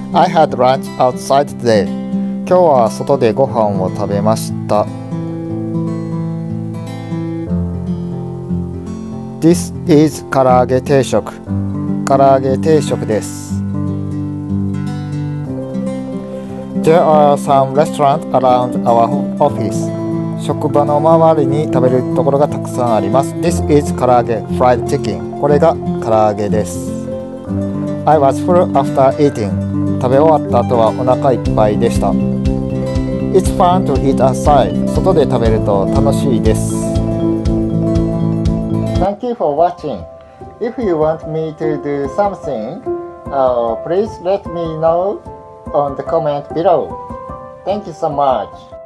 I had lunch outside today. 今日は外でご飯を食べました。This is 唐揚げ定食。唐揚げ定食です。There are some restaurants around our office. 職場の周りに食べるところがたくさんあります。This is 唐揚げ fried chicken. これが唐揚げです。I was full after eating. 食べ終わった後はお腹いっぱいでした。It's fun to eat outside. 外で食べると楽しいです。Thank you for watching. If you want me to do something, please let me know on the comment below. Thank you so much.